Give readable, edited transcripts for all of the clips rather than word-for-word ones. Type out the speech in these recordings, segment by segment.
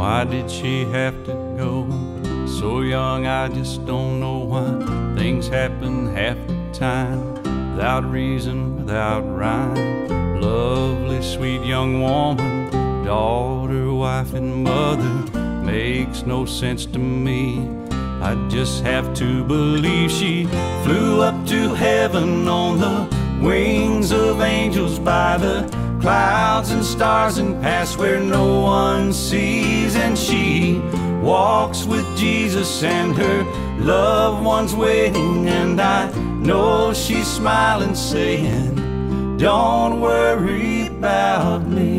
Why did she have to go so young? I just don't know why. Things happen half the time, without reason, without rhyme. Lovely, sweet young woman, daughter, wife, and mother, makes no sense to me. I just have to believe she flew up to heaven on the wings of angels, by the clouds and stars, and past where no one sees. And she walks with Jesus and her loved ones waiting, and I know she's smiling, saying, don't worry about me.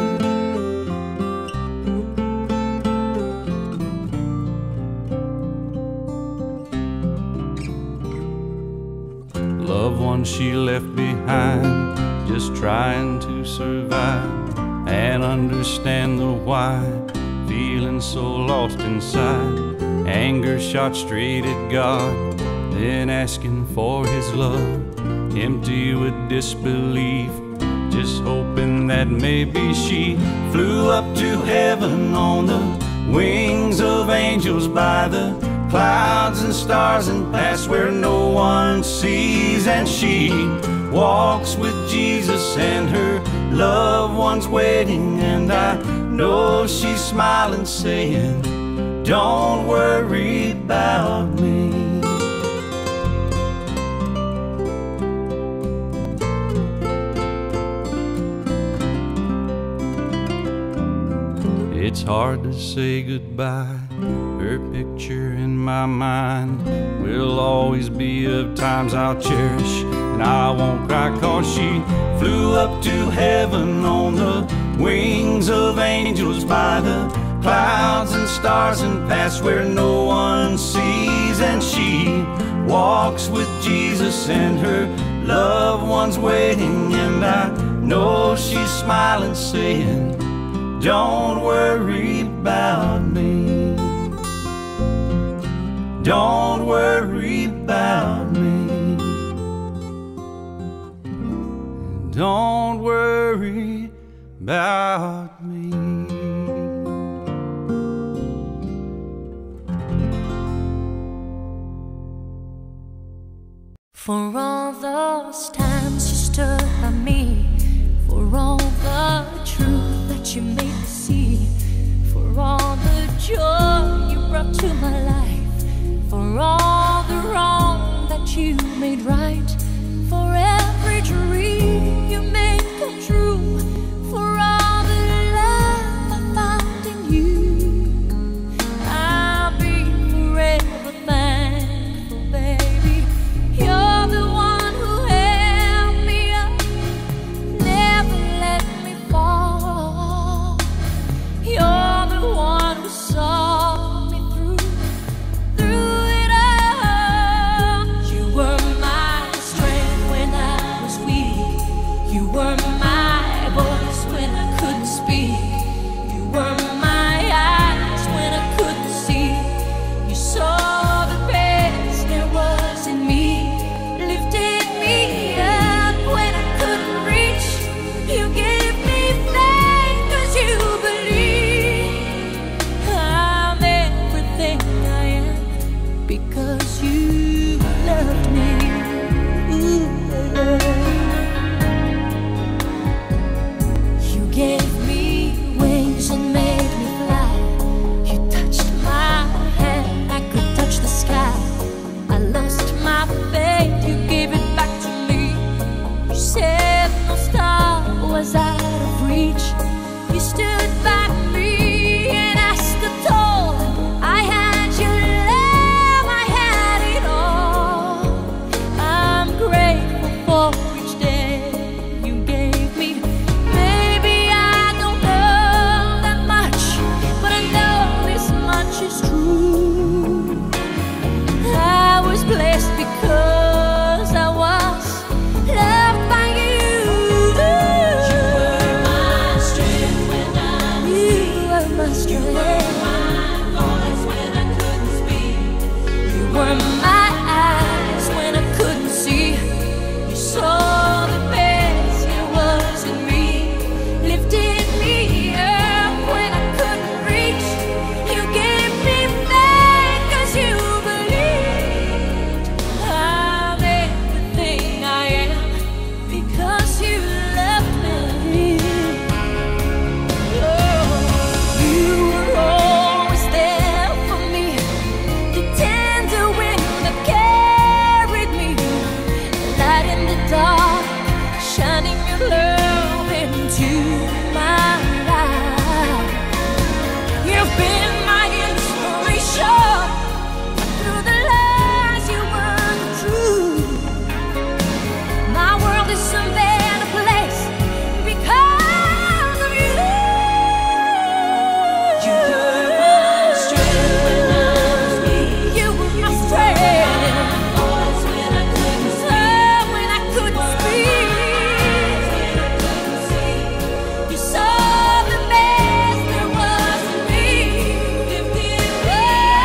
Loved ones she left behind, just trying to survive and understand the why. Feeling so lost inside, anger shot straight at God, then asking for His love, empty with disbelief, just hoping that maybe she flew up to heaven on the wings of angels, by the clouds and stars, and past where no one sees. And she walks with Jesus and her loved ones waiting, and I know she's smiling, saying, don't worry about me. It's hard to say goodbye. Her picture in my mind will always be of times I'll cherish, and I won't cry, 'cause she flew up to heaven on the wings of angels, by the clouds and stars, and past where no one sees. And she walks with Jesus and her loved ones waiting, and I know she's smiling, saying, don't worry about me. Don't worry about me. Don't worry about me. For all those times you stood by me, for all the truth that you made me see, for all the joy you brought to my life, for all the wrong that you made right, for every dream you made come true, for all the love I found in you, I'll be forever thankful, baby. You're the one who held me up, never let me fall. You're the one who saw me through it all. You were my strength when I was weak. You were my dark, shining your love into my life. You've been my inspiration through the lies you weren't true. My world is a better place because of you. You were my strength when I was weak. You were my strength. Voice when I couldn't speak. When I couldn't speak. You saw the best there was in me. You gave me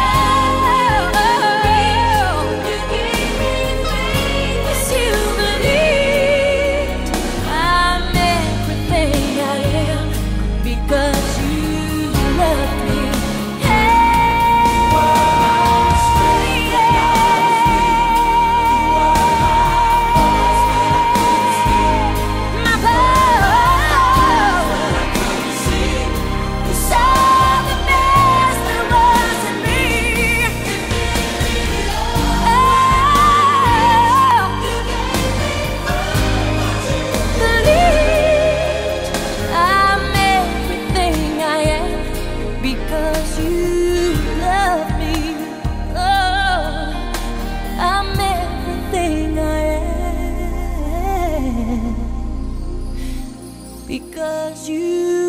faith. Yes, you believed I'm everything I am because you loved me. My power. You saw the best there was in me. Believed I'm everything I am because you love me. Oh, I'm everything I am because you